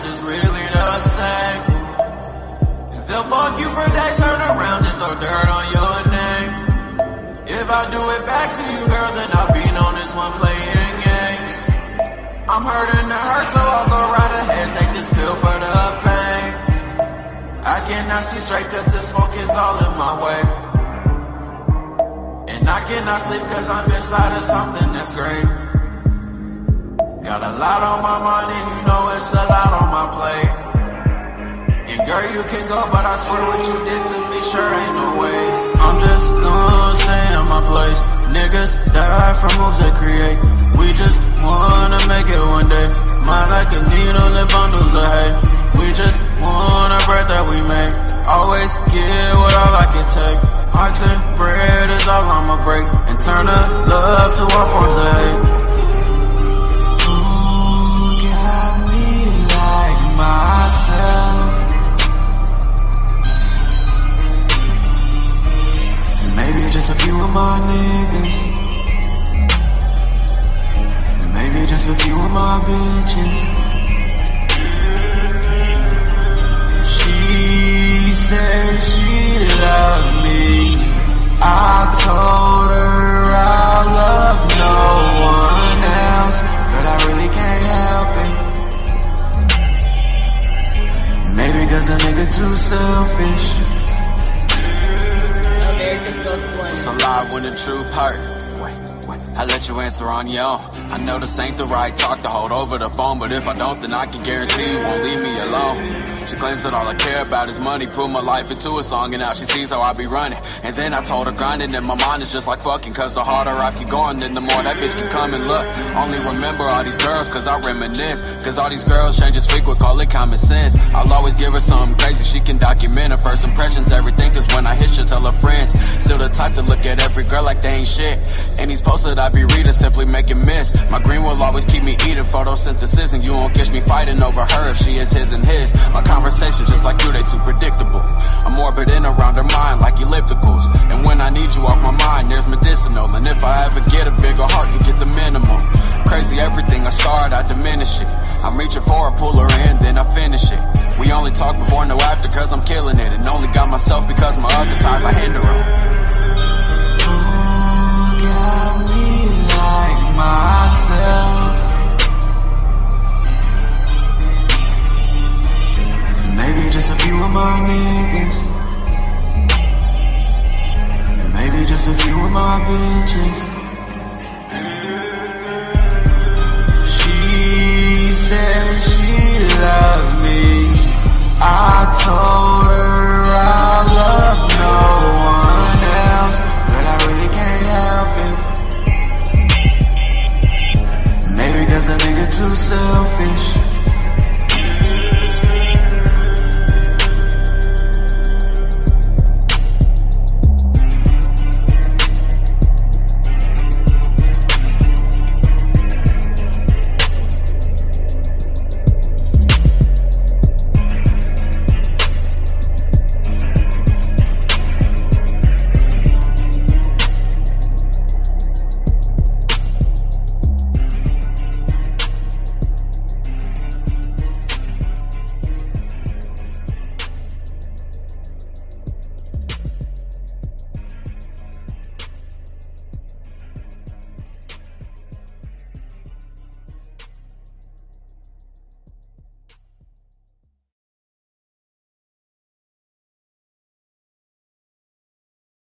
is really the same. They'll fuck you for days, turn around and throw dirt on your name. If I do it back to you, girl, then I'll be known as one playing games. I'm hurting to hurt, so I'll go right ahead, take this pill for the pain. I cannot see straight cause the smoke is all in my way. And I cannot sleep cause I'm inside of something that's great. Got a lot on my mind and you know it's a lot on my plate. And girl, you can go, but I swear what you did to me sure ain't no ways. I'm just gonna stay in my place. Niggas die from moves they create. We just wanna make it one day. Mind like a needle and bundles of hay. We just want a bread that we make. Always give what all I can take. Hearts and bread is all I'ma break. And turn the love to all forms of hate. Myself, and maybe just a few of my niggas, and maybe just a few of my bitches. She said she loved me. I told her I love no one else, but I really can't help it. Maybe cause a nigga too selfish. It's a lie when the truth hurt. Wait, I let you answer on your own. I know this ain't the right talk to hold over the phone, but if I don't, then I can guarantee you won't leave me alone. She claims that all I care about is money. Put my life into a song and now she sees how I be running. And then I told her grinding and my mind is just like fucking. Cause the harder I keep going, then the more that bitch can come and look. Only remember all these girls cause I reminisce. Cause all these girls change as frequent, call it common sense. I'll always give her something crazy, she can document her first impressions, everything. Cause when I hit, she'll tell her friends. Still the type to look at every girl like they ain't shit. And these posts that I be reading simply make it miss. My green will always keep me eating photosynthesis. And you won't catch me fighting over her if she is his and his. My conversation just like you, they too predictable. I'm orbiting around her mind like ellipticals. And when I need you off my mind, there's medicinal. And if I ever get a bigger heart, you get the minimum. Crazy everything I start, I diminish it. I'm reaching for a pull her in, then I finish it. We only talk before, no after, cause I'm killing it. And only got myself because my other ties I hinder them. Who got me like myself? Maybe just a few of my niggas, and maybe just a few of my bitches. She said she loved me.